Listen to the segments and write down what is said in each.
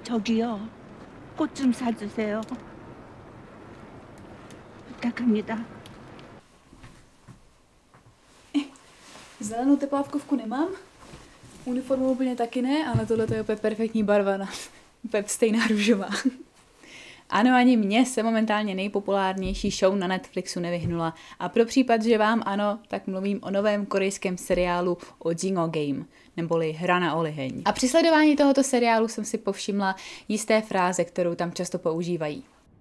저기요, 꽃 좀 사주세요. 부탁합니다. Zelenou tepávkovku nemám, uniformu úplně taky ne, ale tohle je úplně perfektní barva, úplně stejná růžová. Ano, ani mně se momentálně nejpopulárnější show na Netflixu nevyhnula a pro případ, že vám ano, tak mluvím o novém korejském seriálu Ojingo Game, neboli Hra na oliheň. A při sledování tohoto seriálu jsem si povšimla jisté fráze, kterou tam často používají.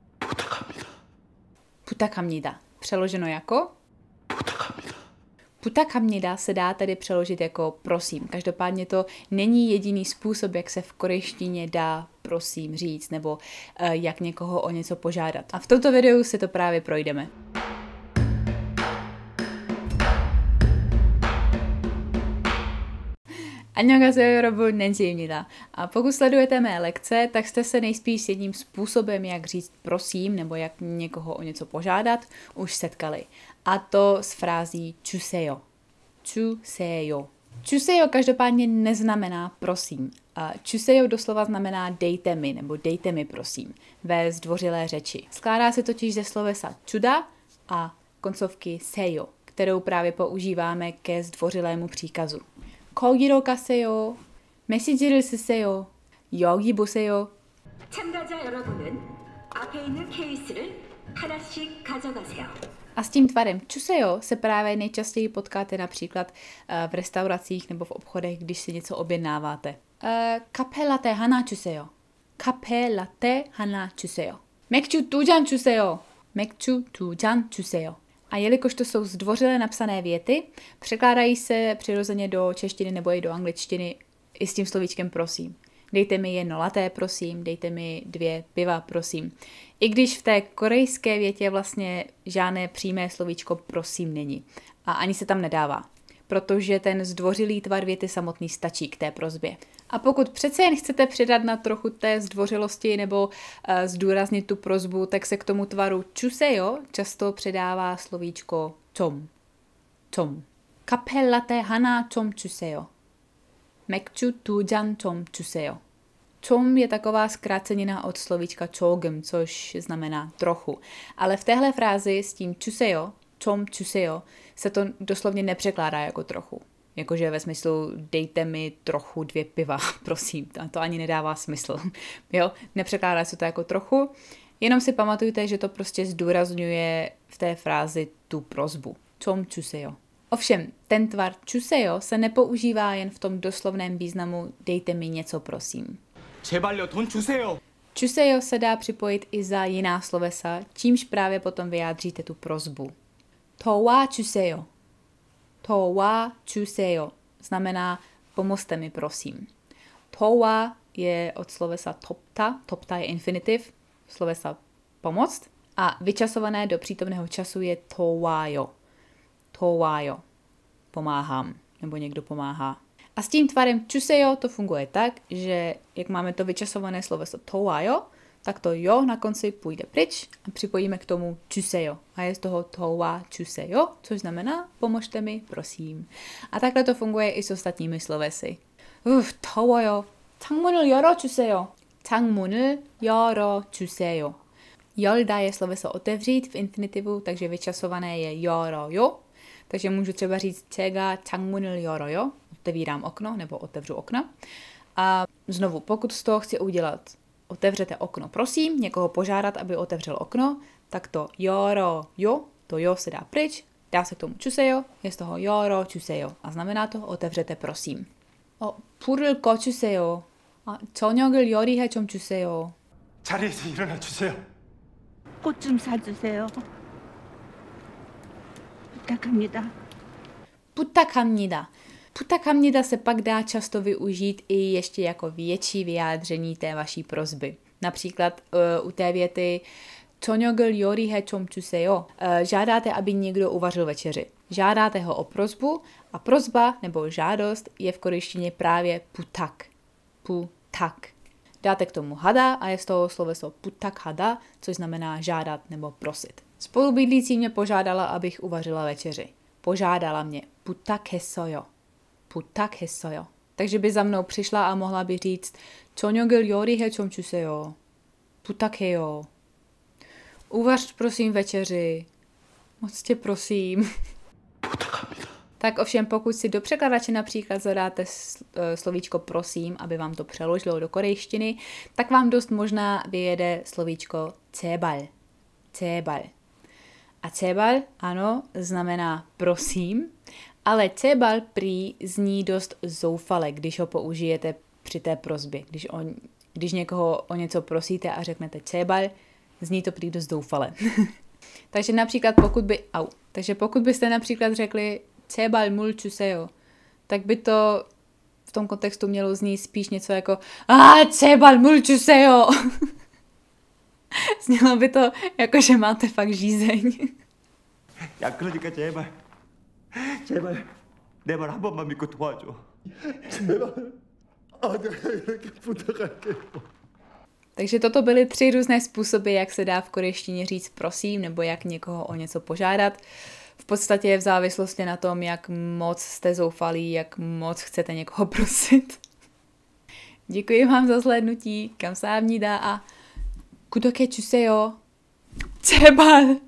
Putakhamnida. Přeloženo jako? Putakhamnida se dá tedy přeložit jako prosím. Každopádně to není jediný způsob, jak se v korejštině dá prosím říct, nebo jak někoho o něco požádat. A v tomto videu si to právě projdeme. Annyeonghaseyo yorobun, Nancy입니다. A pokud sledujete mé lekce, tak jste se nejspíš s jedním způsobem, jak říct prosím, nebo jak někoho o něco požádat, už setkali. A to s frází chuseyo. Chuseyo. Chuseyo každopádně neznamená prosím. Chuseyo doslova znamená dejte mi, nebo dejte mi prosím, ve zdvořilé řeči. Skládá se totiž ze slovesa chuda a koncovky seyo, kterou právě používáme ke zdvořilému příkazu. 거기로 가세요. 메시지를 쓰세요. 여기 보세요. 참가자 여러분은 앞에 있는 케이스를 하나씩 가져가세요. A s tím tvarem chuseyo se právě nejčastěji potkáte například v restauracích nebo v obchodech, když si něco objednáváte. Kape latte hana chuseyo. Kape latte hana chuseyo. 맥주 2잔 chuseyo. 맥주 2잔 chuseyo. A jelikož to jsou zdvořile napsané věty, překládají se přirozeně do češtiny nebo i do angličtiny i s tím slovíčkem prosím. Dejte mi 1 latte, prosím, dejte mi 2 piva, prosím. I když v té korejské větě vlastně žádné přímé slovíčko prosím není. A ani se tam nedává, protože ten zdvořilý tvar věty samotný stačí k té prosbě. A pokud přece jen chcete přidat na trochu té zdvořilosti nebo zdůraznit tu prosbu, tak se k tomu tvaru chuseyo často přidává slovíčko tom. Tom. Kape latte hana tom chuseyo. 맥주 2잔 좀 주세요. Tom je taková zkrácenina od slovíčka 조금, což znamená trochu. Ale v téhle frázi s tím chuseyo, tom chuseyo, se to doslovně nepřekládá jako trochu. Jakože ve smyslu dejte mi trochu 2 piva, prosím. To ani nedává smysl. Jo? Nepřekládá se to jako trochu, jenom si pamatujte, že to prostě zdůrazňuje v té frázi tu prosbu. Tom chuseyo. Ovšem, ten tvar chuseyo se nepoužívá jen v tom doslovném významu dejte mi něco, prosím. 제발요, 돈 주세요. Chuseyo se dá připojit i za jiná slovesa, čímž právě potom vyjádříte tu prosbu. Towa chuseyo. Towa chuseyo znamená pomozte mi, prosím. Towa je od slovesa topta, topta je infinitiv, slovesa pomoct, a vyčasované do přítomného času je towayo. Towayo. Pomáhám, nebo někdo pomáhá. A s tím tvarem chuseyo to funguje tak, že jak máme to vyčasované sloveso towayo, tak to jo na konci půjde pryč a připojíme k tomu chuseyo. A je z toho towa chuseyo, což znamená pomožte mi, prosím. A takhle to funguje i s ostatními slovesy. 더워요. 창문을 열어주세요. 창문을 열어주세요. 열다 je sloveso otevřít v infinitivu, takže vyčasované je 열어요. Takže můžu třeba říct 제가 창문을 열어요. Otevírám okno nebo otevřu okno. A znovu, pokud z toho chci udělat otevřete okno, prosím, někoho požádat, aby otevřel okno, tak to 열어요, to jo se dá pryč, dá se k tomu chuseyo, je z toho 열어주세요 a znamená to otevřete, prosím. 불을 꺼주세요. 저녁을 요리해 좀 주세요. 자리에서 일어나 주세요. 꽃 좀 사주세요. 부탁합니다. 부탁합니다. 부탁합니다 se pak dá často využít i ještě jako větší vyjádření té vaší prosby. Například u té věty 저녁을 요리해 좀 주세요. Žádáte, aby někdo uvařil večeři. Žádáte ho o prosbu a prosba nebo žádost je v korejštině právě putak. Putak. Dáte k tomu hada a je z toho sloveso putak hada, což znamená žádat nebo prosit. Spolubydlící mě požádala, abych uvařila večeři. Požádala mě. 부탁했어요. 부탁했어요. Takže by za mnou přišla a mohla by říct 저녁을 요리해 좀 주세요. 부탁해요. Uvař prosím večeři. Moc tě prosím. Tak ovšem, pokud si do překladače například zadáte slovíčko prosím, aby vám to přeložilo do korejštiny, tak vám dost možná vyjede slovíčko 제발. 제발. A 제발, ano, znamená prosím, ale 제발 prý zní dost zoufale, když ho použijete při té prosbě. Když někoho o něco prosíte a řeknete 제발, zní to prý dost zoufale. Takže například pokud byste například řekli 제발 물 주세요, tak by to v tom kontextu mělo znít spíš něco jako 제발 물 주세요. Znělo by to jako, že máte fakt žízeň. 야, 그러니까 제발 내 말 한 번만 믿고 도와줘. 제발. 내가 이렇게 부탁할게. Takže toto byly 3 různé způsoby, jak se dá v korejštině říct prosím, nebo jak někoho o něco požádat. V podstatě v závislosti na tom, jak moc jste zoufalí, jak moc chcete někoho prosit. Děkuji vám za zhlédnutí, kamsahamnida a kudoke chuseo. 제발!